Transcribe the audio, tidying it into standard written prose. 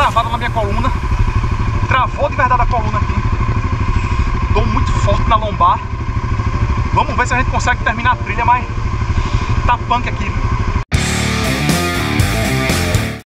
travada na minha coluna. Travou de verdade a coluna aqui. Dor muito forte na lombar. Vamos ver se a gente consegue terminar a trilha, mas tá punk aqui.